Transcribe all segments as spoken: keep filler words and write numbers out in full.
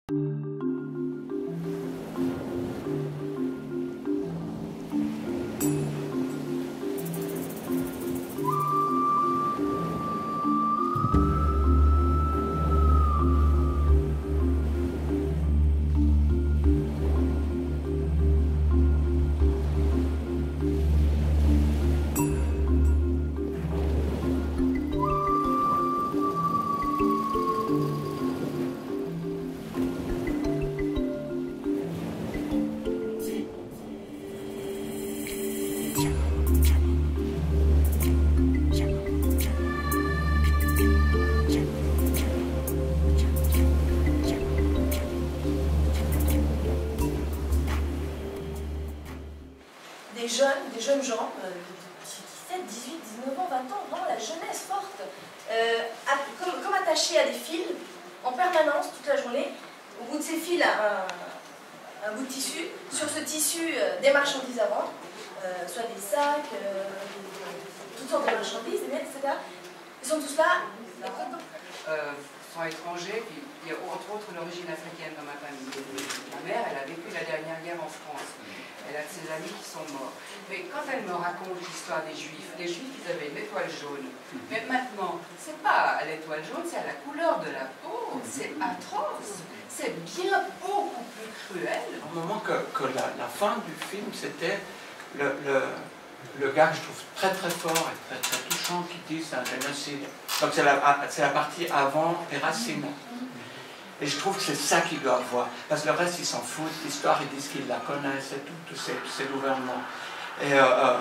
Des jeunes, des jeunes gens, euh, dix-sept, dix-huit, dix-neuf ans, vingt ans, vraiment la jeunesse forte, euh, à, comme, comme attachés à des fils en permanence toute la journée. Au bout de ces fils, un, un bout de tissu. Sur ce tissu, euh, des marchandises à vendre, euh, soit des sacs, euh, toutes sortes de marchandises, des miettes, et cetera. Ils sont tous là. Euh, sont étrangers, puis il y a entre autres l'origine africaine dans ma famille. Ma mère, elle a vécu la dernière guerre en France. Elle a de ses amis qui sont morts. Mais quand elle me raconte l'histoire des Juifs, les Juifs, ils avaient une étoile jaune. Mais maintenant, c'est pas à l'étoile jaune, c'est à la couleur de la peau. C'est atroce. C'est bien beaucoup plus cruel. Au moment que, que la, la fin du film, c'était le, le, le gars que je trouve très très fort et très, très touchant qui dit c'est un génocide. Donc c'est la, c'est la partie avant les racines. Et je trouve que c'est ça qu'ils doivent voir. Parce que le reste, ils s'en foutent. L'histoire, ils disent qu'ils la connaissent et tout, tous ces, tous ces gouvernements. Et euh, euh,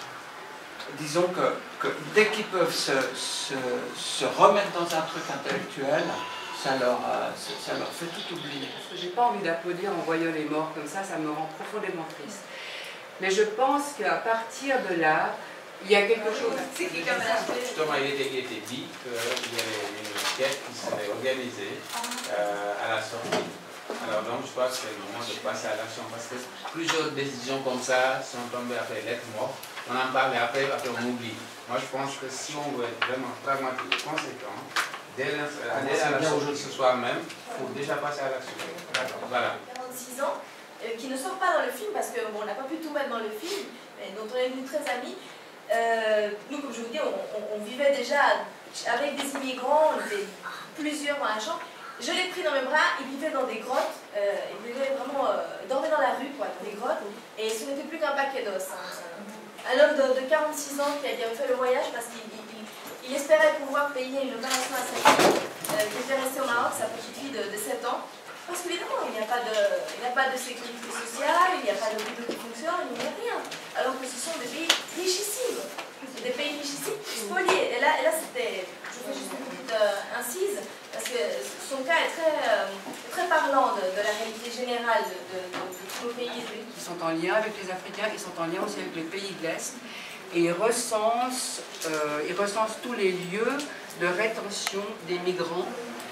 disons que, que dès qu'ils peuvent se, se, se remettre dans un truc intellectuel, ça leur, euh, ça leur fait tout oublier. J'ai pas envie d'applaudir en voyant les morts comme ça, ça me rend profondément triste. Mais je pense qu'à partir de là, il y a quelque chose... Justement, il était, il était dit qu'il y avait une quête qui serait organisée euh, à la sortie. Alors donc, je pense que c'est le moment de passer à l'action parce que plusieurs décisions comme ça sont tombées après lettre morte. On en parle et après, après on oublie. Moi, je pense que si on veut être vraiment pragmatique et conséquent, dès la sortie ce soir même, il faut déjà passer à l'action. Voilà. quarante-six ans, euh, qui ne sort pas dans le film parce qu'on bon, n'a pas pu tout mettre dans le film, mais dont on est devenu très amis. Euh, nous, comme je vous dis, on, on, on vivait déjà avec des immigrants, on était plusieurs dans la chambre. Je l'ai pris dans mes bras, il vivait dans des grottes, euh, il vivait vraiment, euh, dormait dans la rue, quoi, dans des grottes, et ce n'était plus qu'un paquet d'os. Hein. Un homme de, de quarante-six ans qui a fait le voyage parce qu'il il, il espérait pouvoir payer une opération à sa fille, euh, qui était restée au Maroc, sa petite fille de, de sept ans. Parce qu'évidemment, il n'y a, a pas de sécurité sociale, il n'y a pas de boulot qui fonctionne, il n'y a rien. Alors que ce sont des pays richissimes, des pays richissimes, spoliés. Et là, et là c'était, je fais juste une petite euh, incise, parce que son cas est très, euh, très parlant de, de la réalité générale de, de, de, de tous nos pays. Ils sont en lien avec les Africains, ils sont en lien aussi avec les pays de l'Est. Et ils recensent, euh, ils recensent tous les lieux de rétention des migrants.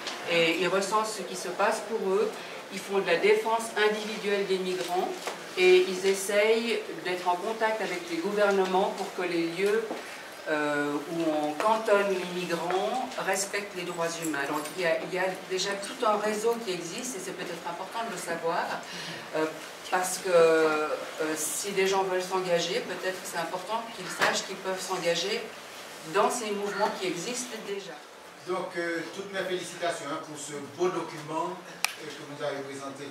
Et ils recensent ce qui se passe pour eux, ils font de la défense individuelle des migrants et ils essayent d'être en contact avec les gouvernements pour que les lieux euh, où on cantonne les migrants respectent les droits humains. Donc il y a, il y a déjà tout un réseau qui existe et c'est peut-être important de le savoir euh, parce que euh, si des gens veulent s'engager, peut-être que c'est important qu'ils sachent qu'ils peuvent s'engager dans ces mouvements qui existent déjà. Donc, euh, toutes mes félicitations hein, pour ce beau document euh, que vous avez présenté.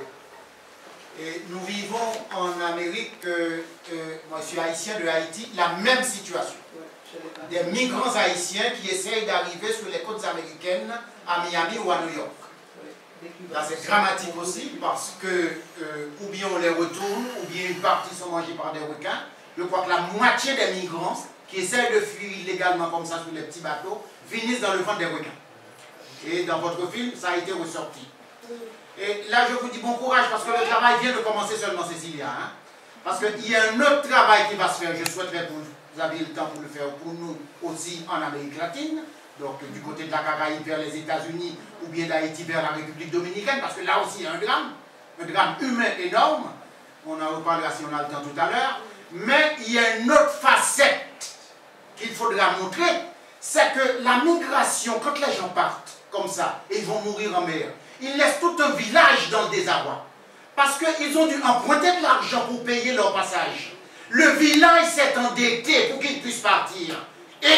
Et nous vivons en Amérique, euh, euh, moi je suis haïtien de Haïti, la même situation. Des migrants haïtiens qui essayent d'arriver sur les côtes américaines à Miami ou à New York. Là c'est dramatique aussi parce que euh, ou bien on les retourne, ou bien une partie sont mangées par des requins. Je crois que la moitié des migrants qui essayent de fuir illégalement comme ça sur les petits bateaux finissent dans le ventre des requins. Et dans votre film, ça a été ressorti. Et là, je vous dis bon courage parce que le travail vient de commencer seulement, Cécilia. Hein? Parce qu'il y a un autre travail qui va se faire. Je souhaiterais que vous aviez le temps pour le faire pour nous aussi en Amérique latine. Donc du côté de la Caraïbe vers les États-Unis ou bien d'Haïti vers la République dominicaine. Parce que là aussi, il y a un drame. Un drame humain énorme. On en reparlera si on a le temps tout à l'heure. Mais il y a une autre facette qu'il faudra montrer. C'est que la migration, quand les gens partent comme ça, et ils vont mourir en mer, ils laissent tout un village dans le désarroi. Parce qu'ils ont dû emprunter de l'argent pour payer leur passage. Le village s'est endetté pour qu'ils puissent partir. Et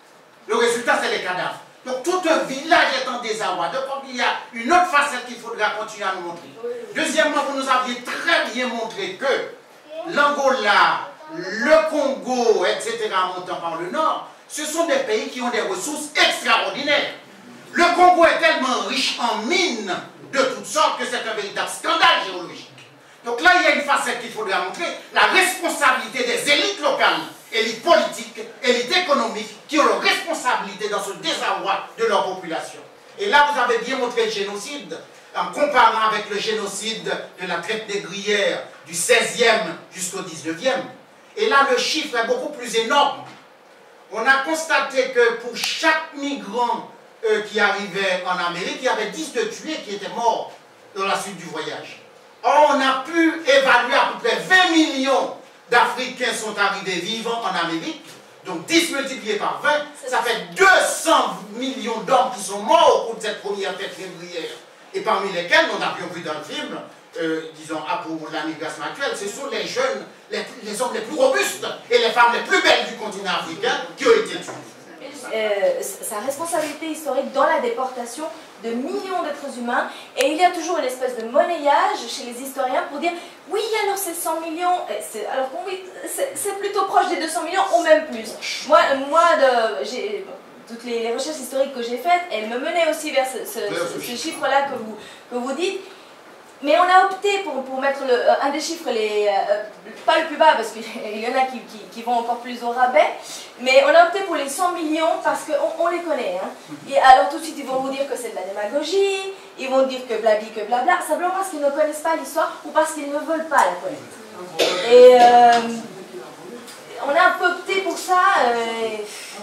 le résultat, c'est les cadavres. Donc tout un village est en désarroi. Donc il y a une autre facette qu'il faudra continuer à nous montrer. Deuxièmement, vous nous aviez très bien montré que l'Angola, le Congo, et cetera, montant par le nord, ce sont des pays qui ont des ressources extraordinaires. Le Congo est tellement riche en mines de toutes sortes que c'est un véritable scandale géologique. Donc là, il y a une facette qu'il faudra montrer, la responsabilité des élites locales, élites politiques, élites économiques, qui ont leur responsabilité dans ce désarroi de leur population. Et là, vous avez bien montré le génocide, en comparant avec le génocide de la traite négrière du seizième jusqu'au dix-neuvième. Et là, le chiffre est beaucoup plus énorme. On a constaté que pour chaque migrant euh, qui arrivait en Amérique, il y avait dix de tués qui étaient morts dans la suite du voyage. Or, on a pu évaluer à peu près vingt millions d'Africains sont arrivés vivants en Amérique. Donc dix multiplié par vingt, ça fait deux cents millions d'hommes qui sont morts au cours de cette première traite négrière. Et parmi lesquels, nous avions vu dans le film, euh, disons, ah, pour la migration actuelle, ce sont les jeunes, les, les hommes les plus robustes et les femmes les plus belles du continent africain qui ont été tués. Euh, sa responsabilité historique dans la déportation de millions d'êtres humains, et il y a toujours une espèce de monnayage chez les historiens pour dire oui, alors c'est cent millions, alors oui, c'est plutôt proche des deux cents millions ou même plus. Moi, moi de, j'ai, toutes les, les recherches historiques que j'ai faites, elles me menaient aussi vers ce, ce, ce, ce chiffre-là que vous, que vous dites. Mais on a opté pour, pour mettre le, un des chiffres, les, euh, pas le plus bas, parce qu'il y en a qui, qui, qui vont encore plus au rabais, mais on a opté pour les cent millions parce qu'on on les connaît. Hein. Et alors tout de suite, ils vont vous dire que c'est de la démagogie, ils vont dire que blabli, que blabla, simplement parce qu'ils ne connaissent pas l'histoire ou parce qu'ils ne veulent pas la connaître. Et euh, on a un peu opté pour ça, euh,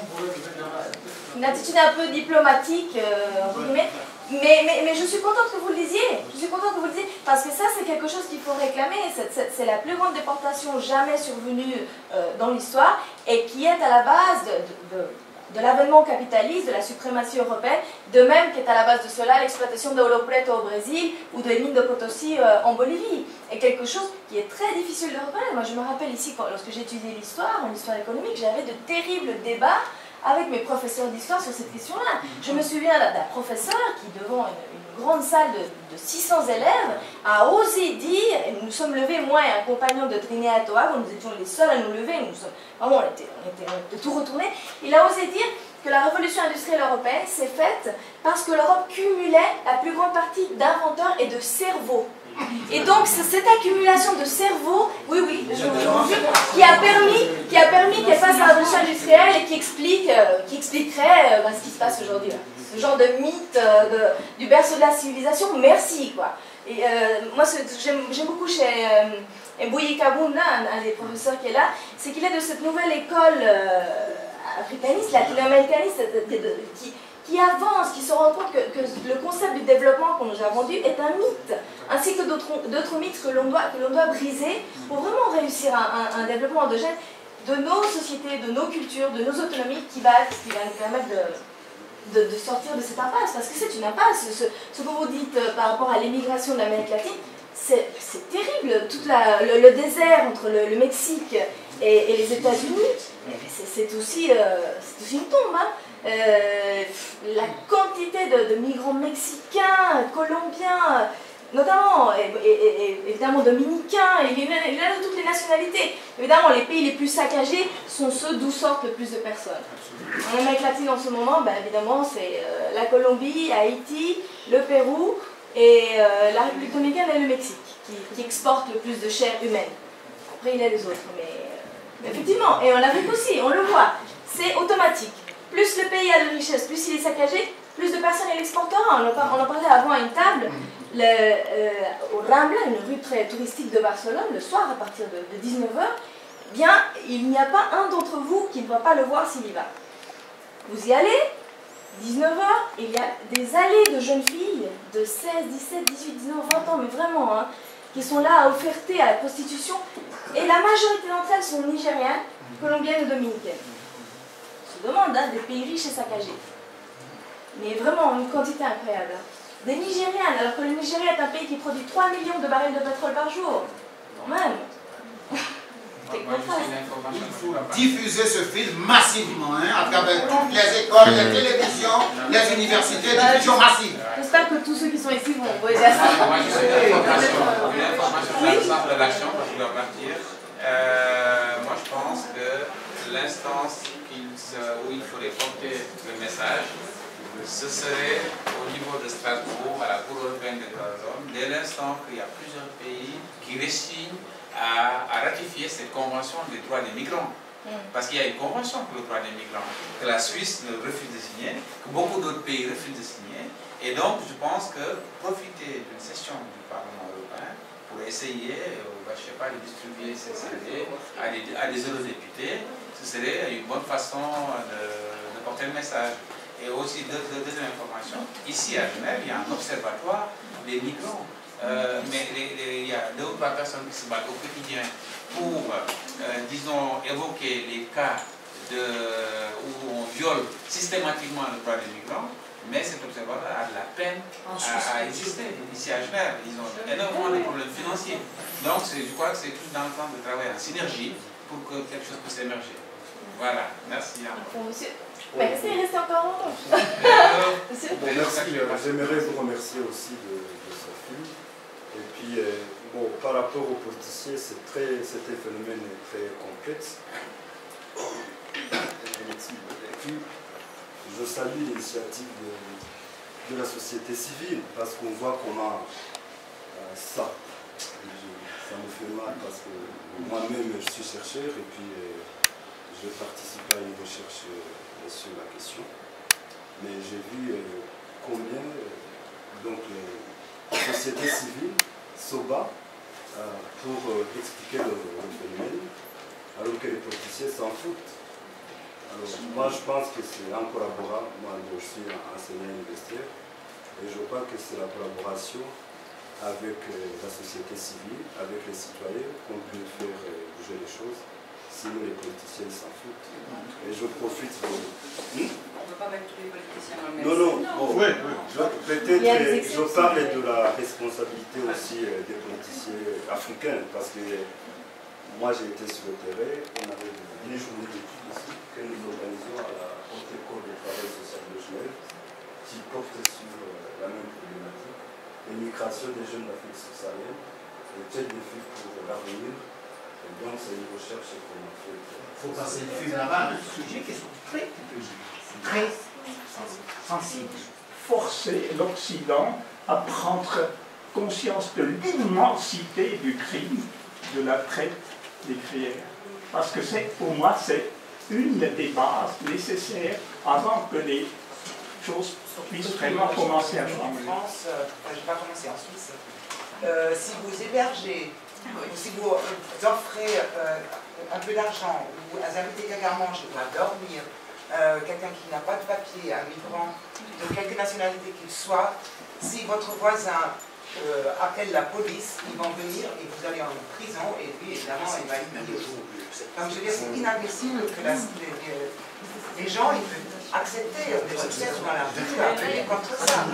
une attitude un peu diplomatique, euh, entre guillemets. Mais, mais, mais je suis contente que vous le disiez, je suis contente que vous le disiez, parce que ça c'est quelque chose qu'il faut réclamer, c'est la plus grande déportation jamais survenue euh, dans l'histoire, et qui est à la base de, de, de, de l'avènement capitaliste, de la suprématie européenne, de même qu'est à la base de cela l'exploitation de Ouro Preto au Brésil, ou de mines de Potosi euh, en Bolivie, et quelque chose qui est très difficile de reconnaître. Moi je me rappelle ici, quand, lorsque j'ai étudié l'histoire, en histoire économique, j'avais de terribles débats avec mes professeurs d'histoire sur cette question-là. Je me souviens d'un professeur qui, devant une, une grande salle de, de six cents élèves, a osé dire, et nous nous sommes levés, moi et un compagnon de Trinidad et Tobago, nous étions les seuls à nous lever, nous sommes, vraiment, on était, on était, on était tout retournés, il a osé dire que la révolution industrielle européenne s'est faite parce que l'Europe cumulait la plus grande partie d'inventeurs et de cerveaux. Et donc cette accumulation de cerveau, oui oui, je, je, qui a permis, qui a permis qu'elle fasse la révolution industrielle et qui explique, euh, qui expliquerait euh, ben, ce qui se passe aujourd'hui là. Ce genre de mythe euh, de, du berceau de la civilisation, merci quoi. Et euh, moi j'aime beaucoup chez euh, Mbouyi Kaboum, là, un, un des professeurs qui est là, c'est qu'il est de cette nouvelle école euh, africaniste, latino-américaniste, de, de, de, qui qui avance, qui se rend compte que, que le concept du développement qu'on nous a vendu est un mythe, ainsi que d'autres mythes que l'on doit, que l'on doit briser pour vraiment réussir un, un, un développement endogène de nos sociétés, de nos cultures, de nos autonomies, qui va, qui va nous permettre de, de, de sortir de cette impasse, parce que c'est une impasse. Ce, ce que vous dites euh, par rapport à l'émigration de l'Amérique latine, c'est terrible, tout la, le, le désert entre le, le Mexique et, et les États-Unis, c'est aussi, euh, aussi une tombe, hein. Euh, la quantité de, de migrants mexicains, colombiens, notamment, et, et, et, évidemment dominicains, et il y a de toutes les nationalités. Évidemment, les pays les plus saccagés sont ceux d'où sortent le plus de personnes. En Amérique latine en ce moment, ben, évidemment, c'est euh, la Colombie, Haïti, le Pérou, et euh, la République dominicaine et le Mexique, qui, qui exportent le plus de chair humaine. Après, il y a les autres, mais, mais effectivement, et en Afrique aussi, on le voit, c'est automatique. Plus le pays a de richesse, plus il est saccagé, plus de personnes il exportera. On, on en parlait avant à une table, le, euh, au Rambla, une rue très touristique de Barcelone, le soir à partir de, de dix-neuf heures, bien, il n'y a pas un d'entre vous qui ne va pas le voir s'il y va. Vous y allez, dix-neuf heures, il y a des allées de jeunes filles de seize, dix-sept, dix-huit, dix-neuf, vingt ans, mais vraiment, hein, qui sont là à offerter à la prostitution, et la majorité d'entre elles sont nigériennes, colombiennes et dominicaines. Demande hein, des pays riches et saccagés. Mais vraiment, une quantité incroyable. Des Nigérianes, alors que le Nigeria est un pays qui produit trois millions de barils de pétrole par jour. Quand même. Moi, je suis une information. Il faut diffuser ce film massivement, hein, à travers toutes les écoles, les télévisions, les universités, diffusion massive. J'espère que tous ceux qui sont ici vont aider à ça. Moi, je suis une information, une information sur le centre de l'action, parce que je dois partir. Euh, moi, je pense que l'instance où il faudrait porter le message, ce serait au niveau de Strasbourg, à la Cour européenne des droits de l'homme, dès l'instant qu'il y a plusieurs pays qui résignent à, à ratifier cette convention des droits des migrants. Parce qu'il y a une convention pour le droit des migrants, que la Suisse ne refuse de signer, que beaucoup d'autres pays refusent de signer. Et donc, je pense que profiter d'une session du Parlement européen pour essayer, euh, je ne sais pas, de distribuer ces C D à des, à des eurodéputés, ce serait une bonne façon de, de porter le message. Et aussi, deux, deux, deuxième information, ici à Genève, il y a un observatoire des migrants. Euh, mais les, les, il y a deux ou trois personnes qui se battent au quotidien pour, euh, disons, évoquer les cas de, où on viole systématiquement le droit des migrants, mais cet observatoire a de la peine à, à exister. Ici à Genève, ils ont énormément de problèmes financiers. Donc je crois que c'est tout dans le temps de travailler en synergie pour que quelque chose puisse émerger. Voilà, merci. Bon, monsieur, bah, merci, il reste encore longtemps. Monsieur. Bon, merci, j'aimerais vous remercier aussi de, de ce film. Et puis, euh, bon, par rapport aux politiciens, c'est très, cet phénomène est très complexe. Et puis, je salue l'initiative de, de la société civile, parce qu'on voit comment euh, ça, ça me fait mal, parce que moi-même, je suis chercheur, et puis euh, je participe à une recherche euh, sur la question. Mais j'ai vu euh, combien, euh, donc, les, la société civile se bat euh, pour euh, expliquer le, le phénomène, alors que les politiciens s'en foutent. Alors, moi, je pense que c'est en collaboration, moi je suis enseignant universitaire, et je crois que c'est la collaboration avec euh, la société civile, avec les citoyens, qu'on peut faire euh, bouger les choses. Sinon, les politiciens s'en foutent. Et je profite de... Hmm? On ne peut pas mettre tous les politiciens dans le même Non, non, bon, Oui, oui. peut-être je parle de la responsabilité aussi euh, des politiciens africains, parce que moi j'ai été sur le terrain, on avait des journées d'études ici que nous organisions à la Haute École de Travail Social de Genève, qui porte sur euh, la même problématique, l'immigration des jeunes d'Afrique subsaharienne, et quels défis pour l'avenir. Et donc c'est une recherche qu'on a faite. Il faut passer le film là-bas, un sujet qui est très très sensible. Forcer l'Occident à prendre conscience de l'immensité du crime de la traite des créateurs. Parce que c'est, pour moi, c'est une des bases nécessaires avant que les choses puissent vraiment commencer à changer. En France, euh, je ne vais pas commencer en Suisse. Euh, si vous hébergez, ou si vous offrez euh, un peu d'argent, ou vous invitez quelqu'un à manger ou à dormir, euh, quelqu'un qui n'a pas de papier, un migrant, de quelque nationalité qu'il soit, si votre voisin euh, appelle la police, ils vont venir et vous allez en prison, et lui, évidemment, il va y aller. Donc je veux dire, c'est inadmissible que la, les, les, les gens ils peuvent accepter des obsèques dans la rue à appeler contre ça.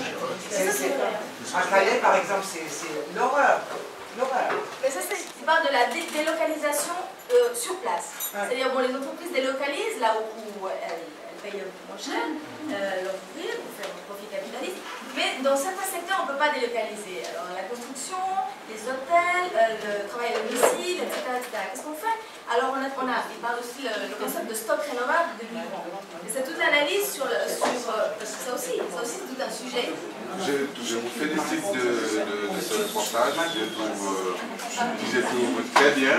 À Calais, par exemple, c'est l'horreur. Mais ça, c'est part de la dé délocalisation euh, sur place. Ouais. C'est-à-dire, bon, les entreprises délocalisent là où, où elles, elles payent un peu moins cher euh, leur ouvrier pour faire un profit capitaliste. Mais dans certains secteurs, on ne peut pas délocaliser. Alors, la construction, les hôtels, euh, le travail à domicile, et cetera et cetera. Qu'est-ce qu'on fait? Alors, on a, on a, il parle aussi le, le concept de stock rénovable de migrants. Et c'est toute l'analyse sur, le, sur euh, parce que ça aussi, ça aussi c'est tout un sujet. Je, je vous félicite de, de, de ce reportage, je trouve, euh, je trouve très bien.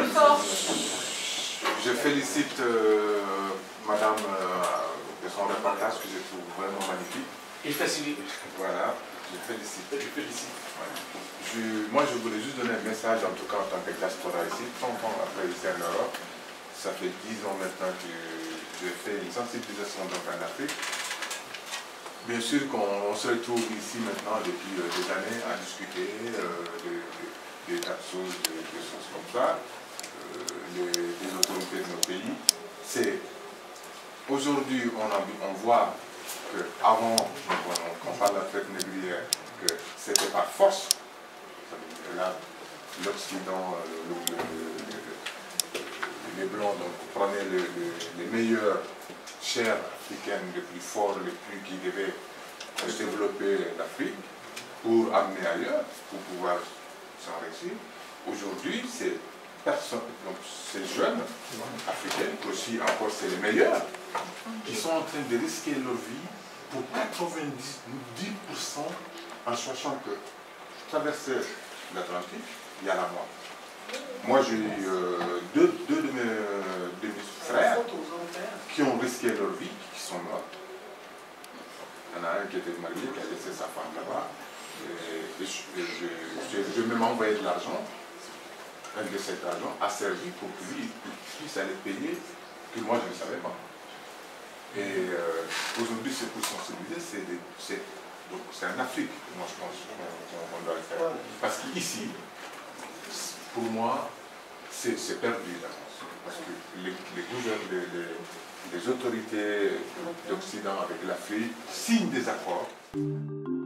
Je félicite euh, Madame euh, de son reportage que je trouve vraiment magnifique. Il facilite. Voilà, je félicite. Je félicite. Ouais. Je, moi, je voulais juste donner un message, en tout cas en tant que diaspora ici, trente ans après ici en Europe. Ça fait dix ans maintenant que j'ai fait une sensibilisation donc en Afrique. Bien sûr qu'on se retrouve ici maintenant depuis euh, des années à discuter euh, de, de, de tas de choses, de, de choses comme ça, euh, les, des autorités de nos pays. C'est aujourd'hui on, on voit qu'avant, quand on parle de la traite négrière, que c'était par force. Et là, l'Occident, le, le, le, le, les Blancs donc, prenaient le, le, les meilleures chaires africaines, les plus forts, les plus qui devaient développer l'Afrique pour amener ailleurs, pour pouvoir s'enrichir. Aujourd'hui, c'est donc ces jeunes africains, aussi encore c'est les meilleurs, qui sont en train de risquer leur vie pour quatre-vingt-dix pour cent en sachant que traverser l'Atlantique, il y a la mort. Moi j'ai eu euh, deux, deux de, mes, de mes frères qui ont risqué leur vie, qui sont morts. Il y en a un qui était marié, qui a laissé sa femme là-bas. Et, et je, je, je, je même envoyé de l'argent. Un de cet argent a servi pour que lui puisse aller payer, que moi je ne savais pas. Et euh, aujourd'hui, c'est pour sensibiliser, c'est en Afrique, moi je pense qu'on doit le faire. Parce qu'ici, pour moi, c'est perdu d'avance. Parce que les, les gouvernements, les, les, les autorités d'Occident avec l'Afrique signent des accords.